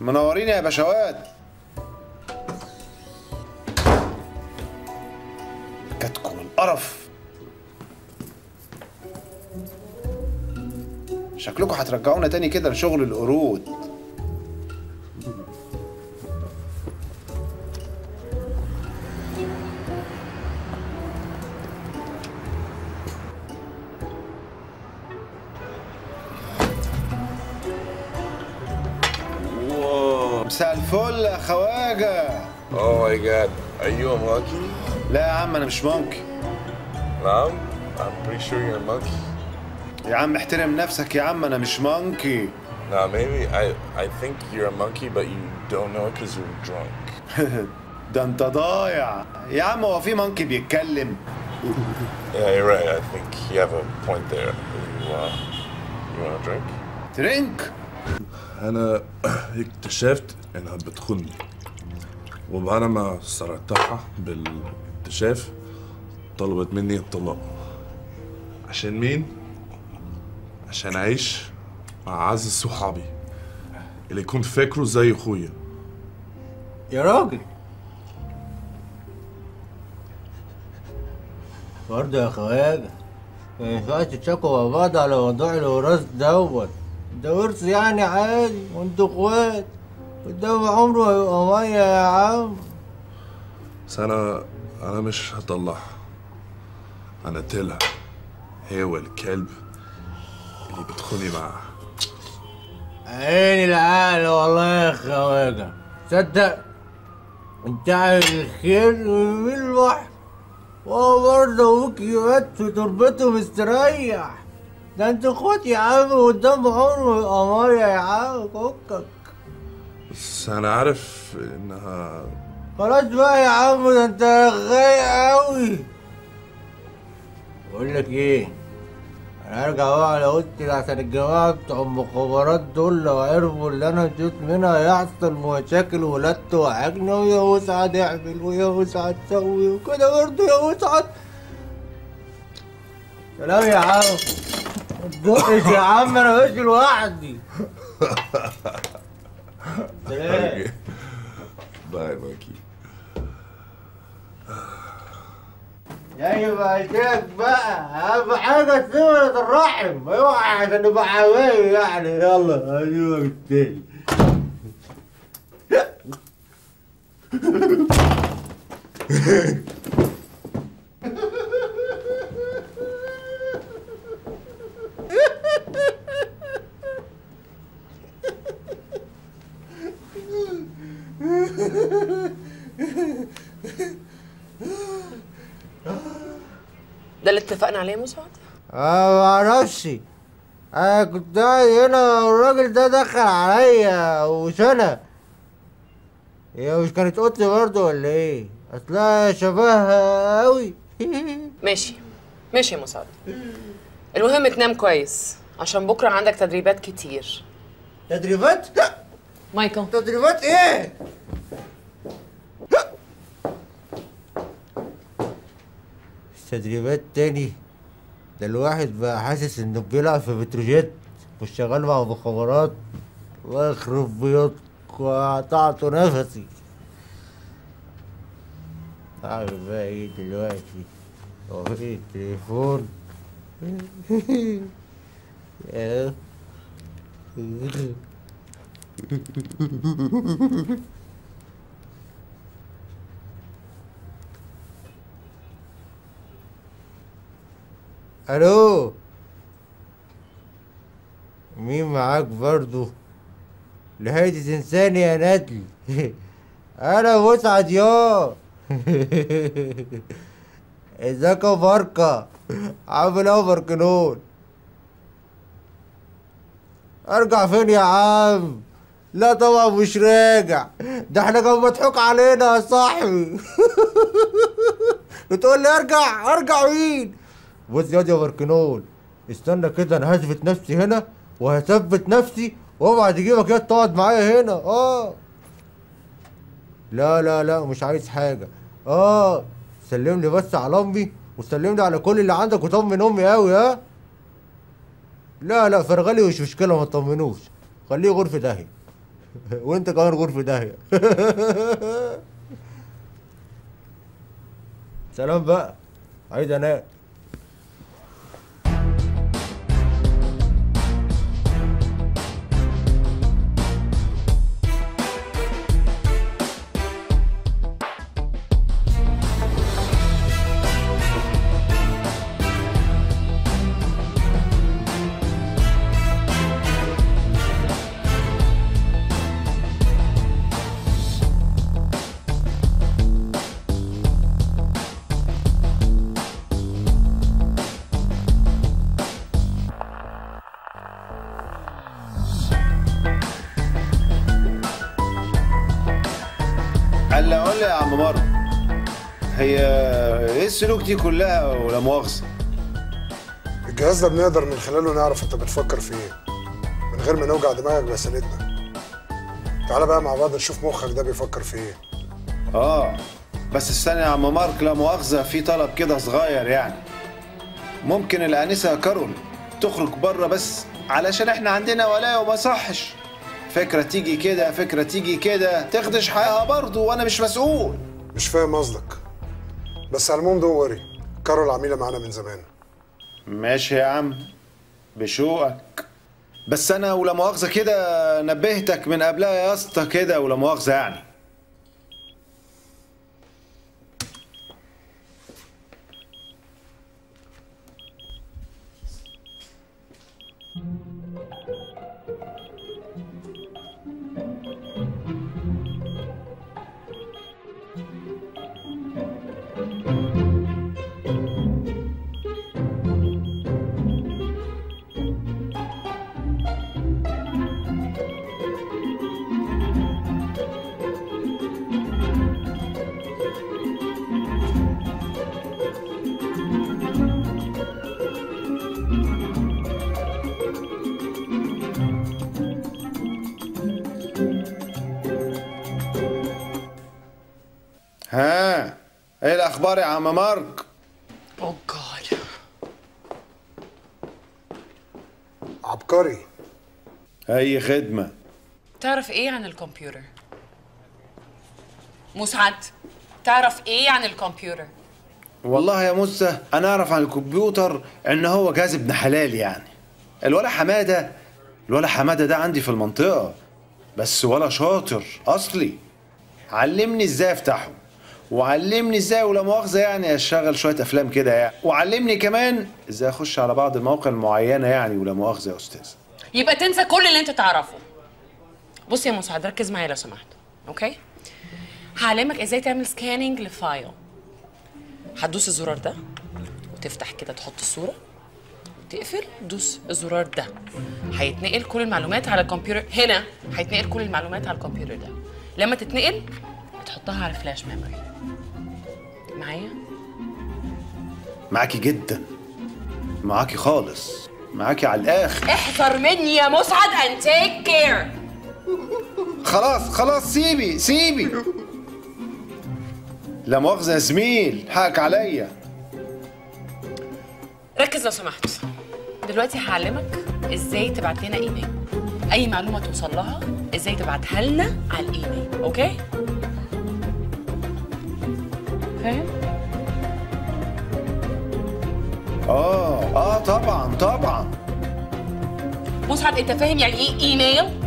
منورين يا باشوات. كاتكم القرف. شكلكم هترجعونا تاني كده لشغل القرود. مساء الفل يا خواجة. Oh my god, are you a monkey? لا يا عم أنا مش مونكي. نعم؟ I'm pretty sure you're a monkey. يا عم احترم نفسك يا عم، أنا مش مونكي. Nah, maybe I think you're a monkey but you don't know it because you're drunk. ده أنت ضايع. يا عم هو في مونكي بيتكلم؟ Yeah, you're right. I think you have a point there. You want a drink? درينك؟ أنا اكتشفت إنها بتخوني، وبعد ما صرحتها بالاكتشاف طلبت مني الطلاق. عشان مين؟ عشان أعيش مع أعز صحابي اللي كنت فاكره زي أخويا. يا راجل برضه يا خواجة ما ينفعش تشكوا مع بعض على موضوع الوراث دوت. ده ورث يعني عادي وانتوا اخوات، قدام عمره هيبقى ميه يا عم. بس أنا مش هطلعها، أنا قتلها هي والكلب اللي بتخوني معاه. عيني العقل والله يا خواجة. تصدق انت عامل الخير ويمين البحر، وهو برضه ابوك يبات في تربته مستريح. ده انت اخوات يا عم قدام عمره يبقى ميه يا عم، فكك. بس أنا عارف إنها خلاص بقى يا عم، ده انت غايق اوي. بقول لك ايه، انا هرجع بقى على اوضتي عشان الجماعه بتوع المخابرات دول لو عرفوا اللي انا جيت منها هيحصل مشاكل ولا توعجنا، ويا مسعد اعمل ويا مسعد سوي وكده برضه يا مسعد. سلام يا عم. متدقش يا عم، انا ماشي لوحدي. سلام. باي ماكي. جاي بعشاك بقى، اهم حاجة صلة الرحم، اوعى عشان نبقى حبايب يعني. يلا اشوفك تاني. ده اللي اتفقنا عليه يا مسعد؟ معرفش، انا كنت قاعد هنا والراجل ده دخل عليا وشنى. هي مش كانت اوضتي برضه ولا ايه؟ اصلها شبهها اوي. ماشي ماشي يا مسعد، المهم تنام كويس عشان بكره عندك تدريبات كتير. تدريبات؟ مايكل تدريبات ايه؟ تدريبات تاني؟ ده الواحد بقى حاسس انه بيلعب في بتروجيت مش شغال مع مخابرات. الله يخرب بيوتكم، قطعتوا نفسي. اعمل بقى ايه دلوقتي؟ هو ايه التليفون؟ الو، مين معاك برضو؟ لحقت تنساني يا ندل؟ انا مسعد يا. ازيك يا فرقة؟ عامل ايه يا فرقنون؟ ارجع فين يا عم؟ لا طبعا مش راجع، ده احنا كان مضحوك علينا يا صاحبي. بتقول لي ارجع مين؟ بص يا فرقنون، استنى كده، انا هثبت نفسي هنا وهثبت نفسي وابعد تجيبك يا تقعد معايا هنا. لا مش عايز حاجه. سلم لي بس على امي وسلم لي على كل اللي عندك وطمن امي قوي. لا فرغلي مش مشكله، ما تطمنوش، خليه غرفه داهيه. وانت كمان غور في داهيه. سلام بقى، عايز انام. هلا قول لي يا عم مارو، هي ايه السلوك دي كلها ولا مؤاخذة؟ الجهاز ده بنقدر من خلاله نعرف انت بتفكر في ايه من غير ما نوجع دماغك بأسئلتنا. تعالى بقى مع بعض نشوف مخك ده بيفكر في ايه. بس استنى يا عم مارك، لا مؤاخذة، في طلب كده صغير يعني. ممكن الآنسة كارول تخرج بره بس علشان احنا عندنا ولاية وما صحش. فكرة تيجي كده فكرة تيجي كده تخدش حقها برضه وانا مش مسؤول. مش فاهم قصدك، بس على العموم دو وري، كارول عميلة معانا من زمان. ماشي يا عم بشوقك، بس انا ولا مؤاخذة كده نبهتك من قبلها يا اسطى كده ولا مؤاخذة يعني. ها ايه الاخبار يا عم مارك؟ اوه جاد. عبقري. اي خدمة. تعرف ايه عن الكمبيوتر؟ مسعد، تعرف ايه عن الكمبيوتر؟ والله يا موسى انا اعرف عن الكمبيوتر ان هو جهاز ابن حلال يعني. الولا حماده ده عندي في المنطقه، بس ولا شاطر اصلي. علمني ازاي افتحه، وعلمني ازاي ولا مؤاخذه يعني اشغل شويه افلام كده يعني، وعلمني كمان ازاي اخش على بعض المواقع المعينه يعني ولا مؤاخذه يا استاذ. يبقى تنسى كل اللي انت تعرفه. بص يا مسعد ركز معايا لو سمحت، اوكي؟ هعلمك ازاي تعمل سكاننج لفايل. هتدوس الزرار ده وتفتح كده تحط الصوره وتقفل، دوس الزرار ده هيتنقل كل المعلومات على الكمبيوتر. هنا هيتنقل كل المعلومات على الكمبيوتر ده. لما تتنقل تحطها على فلاش ميموري. معايا؟ معاكي جدا، معاكي خالص، معاكي على الاخر. احذر مني يا مسعد and take care. خلاص سيبي. لا مؤاخذة يا زميل، حقك عليا. ركز لو سمحت. دلوقتي هعلمك ازاي تبعت لنا ايميل. اي معلومة توصل لها ازاي تبعتها لنا على الايميل، اوكي؟ فاهم؟ طبعا. مسعد انت فاهم يعني ايه ايميل؟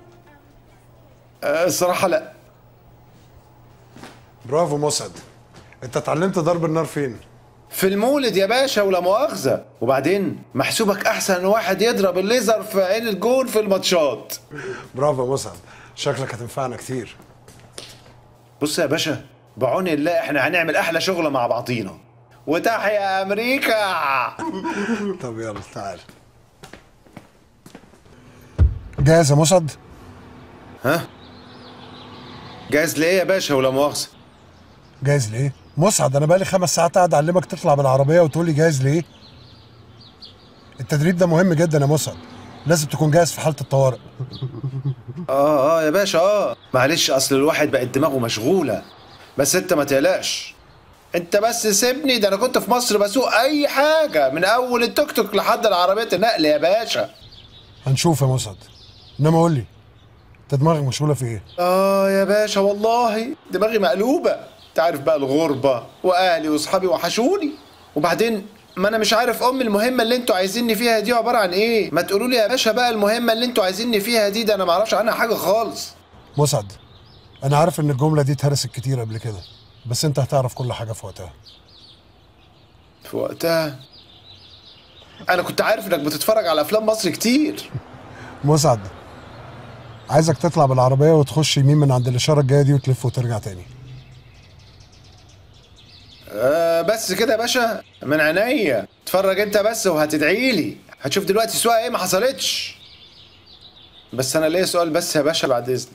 الصراحة لا. برافو مسعد، انت اتعلمت ضرب النار فين؟ في المولد يا باشا ولا مؤاخذة، وبعدين محسوبك أحسن واحد يضرب الليزر في عين الجون في الماتشات. برافو يا مسعد، شكلك هتنفعنا كتير. بص يا باشا، بعون الله احنا هنعمل أحلى شغلة مع بعضينا. وتحيا أمريكا. طب يلا تعال. جاهز يا مسعد؟ ها؟ جاهز لإيه يا باشا ولا مؤاخذة؟ جاهز ليه؟ مسعد انا بقالي 5 ساعات قاعد اعلمك تطلع بالعربيه وتقول لي جاهز ليه؟ التدريب ده مهم جدا يا مسعد، لازم تكون جاهز في حاله الطوارئ. يا باشا معلش اصل الواحد بقت دماغه مشغوله، بس انت ما تقلقش، انت بس سيبني، ده انا كنت في مصر بسوق اي حاجه من اول التوك توك لحد العربيه النقل يا باشا. هنشوف يا مسعد، انما قول لي انت دماغك مشغوله في ايه؟ يا باشا والله دماغي مقلوبه. انت عارف بقى الغربه واهلي واصحابي وحشوني، وبعدين ما انا مش عارف المهمه اللي انتوا عايزيني فيها دي عباره عن ايه. ما تقولوا لي يا باشا بقى المهمه اللي انتوا عايزيني فيها دي، ده انا ما اعرفش عنها حاجه خالص. مسعد، انا عارف ان الجمله دي اتهرست كتير قبل كده، بس انت هتعرف كل حاجه في وقتها. في وقتها؟ انا كنت عارف انك بتتفرج على افلام مصر كتير. مسعد، عايزك تطلع بالعربيه وتخش يمين من عند الاشاره الجايه دي وتلف وترجع تاني. بس كده يا باشا؟ من عينيا. اتفرج انت بس وهتدعي لي. هتشوف دلوقتي سواقه ايه ما حصلتش. بس انا ليا سؤال بس يا باشا بعد اذنك.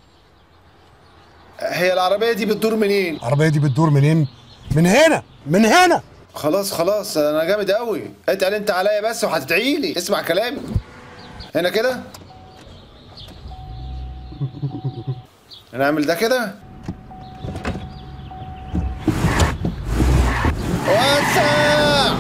هي العربيه دي بتدور منين؟ العربيه دي بتدور منين؟ من هنا، من هنا. خلاص انا جامد قوي. اتقل انت عليا بس وهتدعي لي. اسمع كلامي. هنا كده. نعمل ده كده. وسع.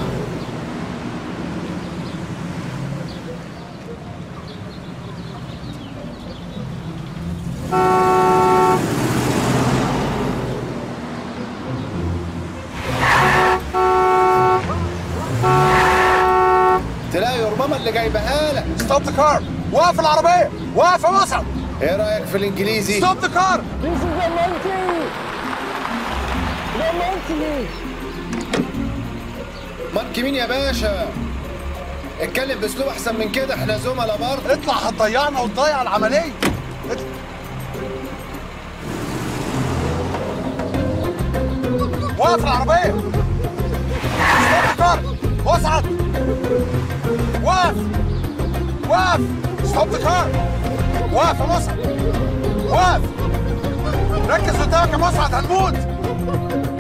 تلاقي يا ماما اللي جايبها لك. ستوب ذا كار. وقف العربيه. وقف يا مسعد. ايه رايك في الانجليزي؟ ستوب ذا كار. مانكي مين يا باشا؟ اتكلم باسلوب احسن من كده، احنا زملاء برضه. اطلع هتضيعنا وتضيع العمليه. وقف العربيه. ستوب ذا كار. مسعد وقف. ستوب ذا كار. وقف يا مسعد. وقف. ركز قدامك يا مسعد، هنموت.